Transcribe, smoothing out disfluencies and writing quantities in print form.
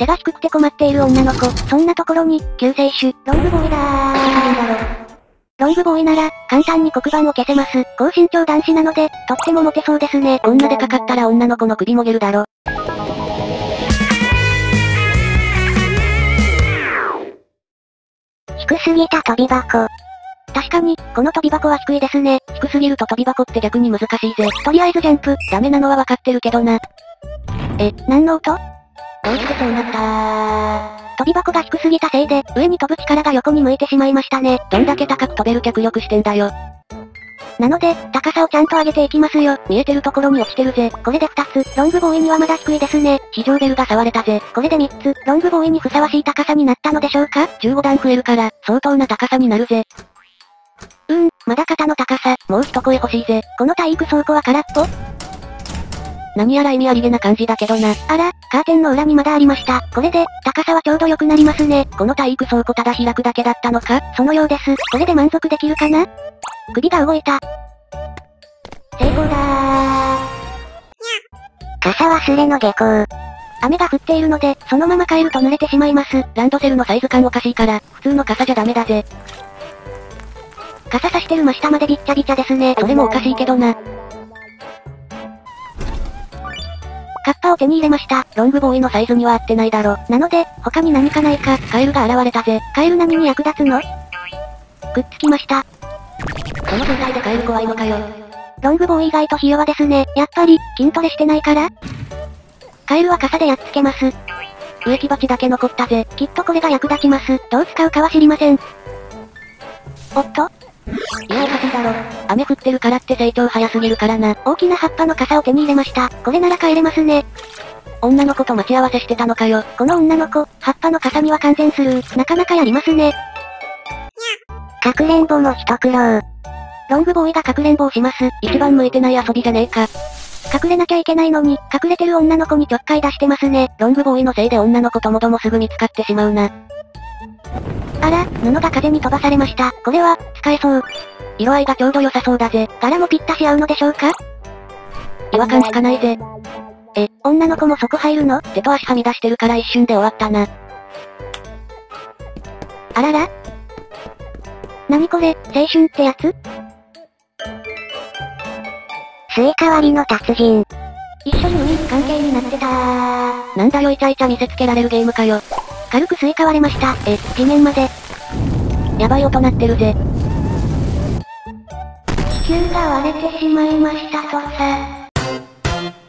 背が低くて困っている女の子。そんなところに、救世主、ロングボーイだロングボーイなら、簡単に黒板を消せます。高身長男子なので、とってもモテそうですね。 女でかかったら女の子の首もげるだろ。 低すぎた飛び箱。確かに、この飛び箱は低いですね。 低すぎると飛び箱って逆に難しいぜ。 とりあえずジャンプ。 ダメなのはわかってるけどな。 何の音？ どうしてそうなった飛び箱が低すぎたせいで、上に飛ぶ力が横に向いてしまいましたね。 どんだけ高く飛べる脚力してんだよ。 なので、高さをちゃんと上げていきますよ。 見えてるところに落ちてるぜ。 これで2つ、ロングボーイにはまだ低いですね。 非常ベルが触れたぜ。 これで3つ、ロングボーイにふさわしい高さになったのでしょうか？ 15 段増えるから、相当な高さになるぜ。 まだ肩の高さ。 もう一声欲しいぜ。 この体育倉庫は空っぽ？ 何やら意味ありげな感じだけどな。 あら、カーテンの裏にまだありました。これで、高さはちょうど良くなりますね。 この体育倉庫ただ開くだけだったのか？ そのようです。これで満足できるかな？首が動いた。成功だ傘忘れの下校。雨が降っているので、そのまま帰ると濡れてしまいます。 ランドセルのサイズ感おかしいから、普通の傘じゃダメだぜ。 傘差してる真下までびっちゃびちゃですね。 それもおかしいけどな。 カッパを手に入れました。 ロングボーイのサイズには合ってないだろ。 なので、他に何かないか。 カエルが現れたぜ。 カエル何に役立つの？くっつきました。 この状態でカエル怖いのかよ。 ロングボーイ意外とひ弱ですね。やっぱり、筋トレしてないから？カエルは傘でやっつけます。 植木鉢だけ残ったぜ。 きっとこれが役立ちます。どう使うかは知りません。おっと？ いやおかしいだろ。雨降ってるからって成長早すぎるからな。 大きな葉っぱの傘を手に入れました。これなら帰れますね。 女の子と待ち合わせしてたのかよ。 この女の子、葉っぱの傘には完全スルー。なかなかやりますね。かくれんぼの一苦労。ロングボーイがかくれんぼをします。 一番向いてない遊びじゃねえか。 隠れなきゃいけないのに、隠れてる女の子にちょっかい出してますね。 ロングボーイのせいで女の子ともどもすぐ見つかってしまうな。 あら、布が風に飛ばされました。これは、使えそう。 色合いがちょうど良さそうだぜ。 柄もぴったし合うのでしょうか？ 違和感しかないぜ。 女の子もそこ入るの？ 手と足はみ出してるから一瞬で終わったな。 あらら？何これ、青春ってやつ？スイカ割りの達人。一緒に海関係になってたー。 なんだよイチャイチャ見せつけられるゲームかよ。 軽くスイカ割れました。地面まで。 やばい音鳴ってるぜ。 地球が割れてしまいましたとさ。